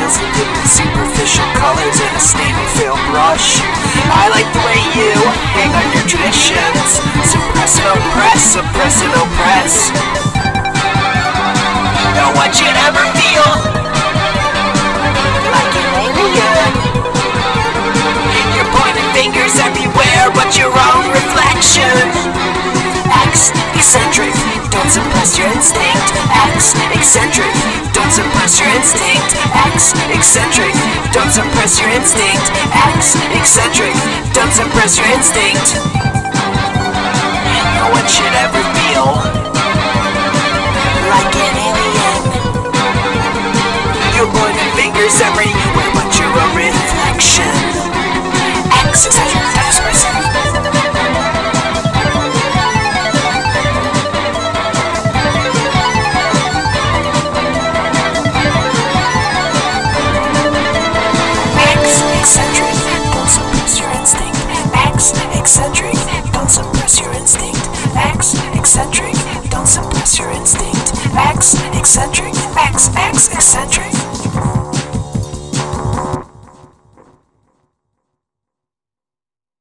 sensitive to superficial colors and a stable film brush. I like the way you hang on your traditions. Suppress and oppress, suppress and oppress. Don't want you to ever feel like an alien. You're pointing fingers everywhere but your own reflection. X, eccentric, don't suppress your instinct. X, eccentric, don't suppress your instinct. X, eccentric, don't suppress your instinct. X, eccentric, don't suppress your instinct. No one should ever feel like an alien. You're pointing fingers everywhere but you're a reflection. X, eccentric, don't suppress your instinct. Eccentric, don't suppress your instinct. X, eccentric, don't suppress your instinct. X, eccentric, X, eccentric.